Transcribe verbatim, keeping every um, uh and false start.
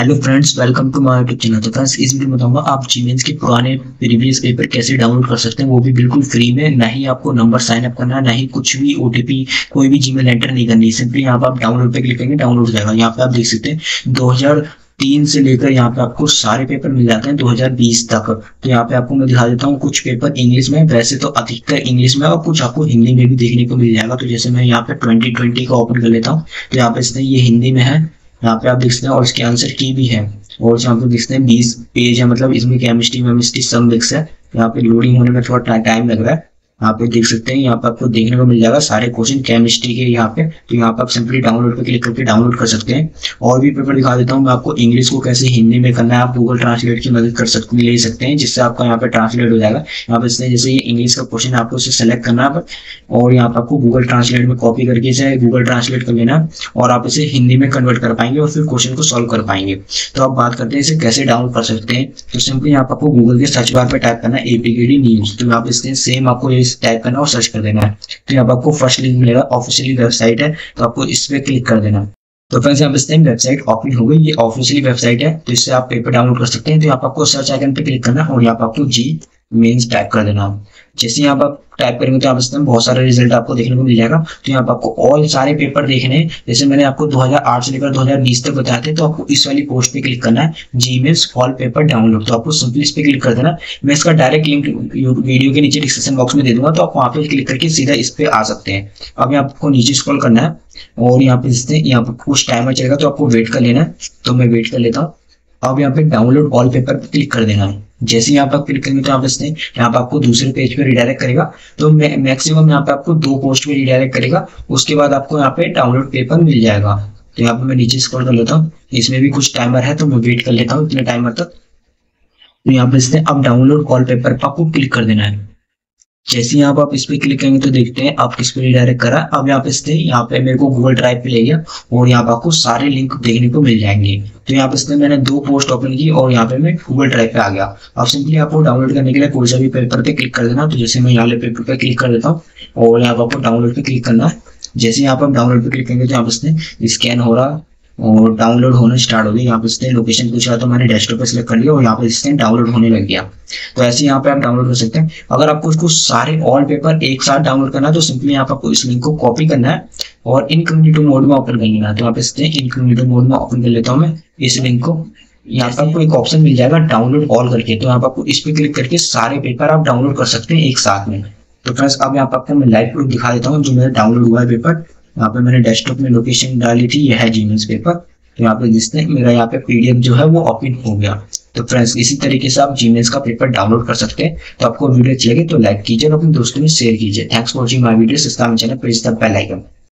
Hello friends, welcome to my YouTube channel. तो friends, इस video में बताऊंगा आप जीमेल्स के पुराने प्रीवियस पेपर कैसे डाउनलोड कर सकते हैं, वो भी बिल्कुल फ्री में। ना ही आपको नंबर साइन अप करना है, ना ही कुछ भी ओटीपी कोई भी जीमेल एंटर नहीं करनी है। सिंपली यहाँ पर आप डाउनलोड पे क्लिक करेंगे, डाउनलोड हो जाएगा। यहाँ पे आप देख सकते हैं दो हज़ार तीन से लेकर यहाँ पे आपको सारे पेपर मिल जाते हैं दो हज़ार बीस तक। तो यहाँ पे आपको मैं दिखा देता हूँ, कुछ पेपर इंग्लिश में, वैसे तो अधिकतर इंग्लिश में, और कुछ आपको हिंदी में भी देखने को मिल जाएगा। तो जैसे मैं यहाँ पे ट्वेंटी ट्वेंटी का ओपन कर लेता हूँ, तो यहाँ पे इसने ये हिंदी में है, यहाँ पे आप देख सकते हैं, और इसके आंसर की भी है। और यहाँ पे देख सकते हैं बीस पेज है, मतलब इसमें केमिस्ट्री वेमिस्ट्री सब मिक्स है। यहाँ पे लोडिंग होने में थोड़ा टाइम लग रहा है। यहाँ पे देख सकते हैं, यहाँ पे आपको देखने को मिल जाएगा सारे क्वेश्चन केमिस्ट्री के यहाँ पे। तो यहाँ पे आप सिंपली डाउनलोड पे क्लिक करके डाउनलोड कर सकते हैं। और भी पेपर दिखा देता हूँ मैं आपको, इंग्लिश को कैसे हिंदी में करना है। आप गूगल ट्रांसलेट की मदद कर सकते ले सकते हैं, जिससे आपका यहाँ पे ट्रांसलेट हो जाएगा। यहाँ पे जैसे ये इंग्लिश का क्वेश्चन आपको उसे सेलेक्ट करना है, और यहाँ पे आपको गूगल ट्रांसलेट में कॉपी करके इसे गूगल ट्रांसलेट कर लेना, और आप इसे हिंदी में कन्वर्ट कर पाएंगे और फिर क्वेश्चन को सॉल्व कर पाएंगे। तो आप बात करते हैं इसे कैसे डाउनलोड कर सकते हैं। तो सिंपली यहाँ पे आपको गूगल के सर्च बार पे टाइप करना है एपीकेडी न्यूज। तो आप इसके सेम आपको ये टाइप करना और सर्च कर देना है। तो यहाँ पर आपको फर्स्ट लिंक मिलेगा, ऑफिशियली वेबसाइट है, तो आपको इस पे क्लिक कर देना। तो फ्रेंड्स, यहाँ पे वेबसाइट ओपन हो गई, ये ऑफिशियली वेबसाइट है, तो इससे आप पेपर डाउनलोड कर सकते हैं। तो यहाँ पर आपको सर्च आइकन पे क्लिक करना और यहाँ पर आपको जी मेंस टाइप कर देना। जैसे यहाँ पर टाइप करेंगे तो आप इसमें बहुत सारे रिजल्ट आपको देखने को मिल जाएगा। तो यहाँ पर आपको ऑल सारे पेपर देखने हैं। जैसे मैंने आपको दो हज़ार आठ से लेकर दो हज़ार बीस तक बताए थे, तो आपको इस वाली पोस्ट पे क्लिक करना है, जीमेल्स ऑल पेपर डाउनलोड। तो आपको सिंपली इस पे क्लिक कर देना। मैं इसका डायरेक्ट लिंक वीडियो के नीचे डिस्क्रिप्शन बॉक्स में दे दूंगा, तो आप वहाँ पे क्लिक करके सीधा इस पे आ सकते हैं। अब यहाँ आपको नीचे स्क्रॉल करना है और यहाँ पे यहाँ पर कुछ टाइमर चलेगा, तो आपको वेट कर लेना है। तो मैं वेट कर लेता हूँ। अब यहाँ पे डाउनलोड ऑल पेपर पे क्लिक कर देना है। जैसे यहाँ पर क्लिक करेंगे तो आप इसने यहाँ पे आपको दूसरे पेज पे रिडायरेक्ट करेगा। तो मैक्सिमम यहाँ पे आपको दो पोस्ट पे रिडायरेक्ट करेगा। उसके बाद आपको यहाँ पे डाउनलोड पेपर मिल जाएगा। तो यहाँ पे मैं नीचे स्क्रॉल कर लेता हूँ, इसमें भी कुछ टाइमर है, तो मैं वेट कर लेता हूँ इतने टाइमर तक। तो यहाँ पे इसने अब डाउनलोड ऑल पेपर पर आपको क्लिक कर देना है। जैसे यहाँ पर आप इस पे क्लिक करेंगे तो देखते हैं आप किस पे रिडायरेक्ट करा। अब यहाँ पे इसने यहाँ पे मेरे को गूगल ड्राइव पे ले गया, और यहाँ पे आपको सारे लिंक देखने को मिल जाएंगे। तो यहाँ पे इसने मैंने दो पोस्ट ओपन की और यहाँ पे मैं गूगल ड्राइव पे आ गया। अब सिंपली आपको डाउनलोड करने के लिए कोई सा भी पेपर पे क्लिक कर देना। तो जैसे मैं यहाँ पेपर पे क्लिक कर देता हूँ और यहाँ पे आपको डाउनलोड पे क्लिक करना है। जैसे यहाँ पर आप डाउनलोड पे क्लिक करेंगे तो यहाँ पे इसने स्कैन हो रहा और डाउनलोड होना स्टार्ट हो गई। यहाँ पे इसने लोकेशन पूछा, तो मैंने डेस्कटॉप पे सिलेक्ट कर लिया और यहाँ पे इसने डाउनलोड होने लग गया। तो ऐसे यहाँ पे आप डाउनलोड कर सकते हैं। अगर आपको उसको सारे ऑल पेपर एक साथ डाउनलोड करना है, तो सिंपली यहाँ पे आपको इस लिंक को कॉपी करना है और इनकॉग्निटो मोड में ओपन कर लेना है। तो यहाँ पे इसने इनकॉग्निटो मोड में ओपन कर लेता हूँ मैं इस लिंक को। यहाँ पे आपको एक ऑप्शन मिल जाएगा डाउनलोड ऑल करके, तो यहाँ पे आपको इस पे क्लिक करके सारे पेपर आप डाउनलोड कर सकते हैं एक साथ में। तो फ्रेंड्स, अब यहाँ पे आपको मैं लाइव प्रूफ दिखा देता हूँ जो मेरा डाउनलोड हुआ है पेपर। यहाँ पे मैंने डेस्कटॉप में लोकेशन डाली थी, यह है जीमेल्स पेपर। तो यहाँ पे जिसने मेरा यहाँ पे पीडीएफ जो है वो ओपन हो गया। तो फ्रेंड्स, इसी तरीके से आप जीमेल्स का पेपर डाउनलोड कर सकते हैं। तो आपको वीडियो अच्छी लगे तो लाइक कीजिए और अपने दोस्तों में शेयर कीजिए। Thanks for watching my video. Subscribe channel, press the bell icon.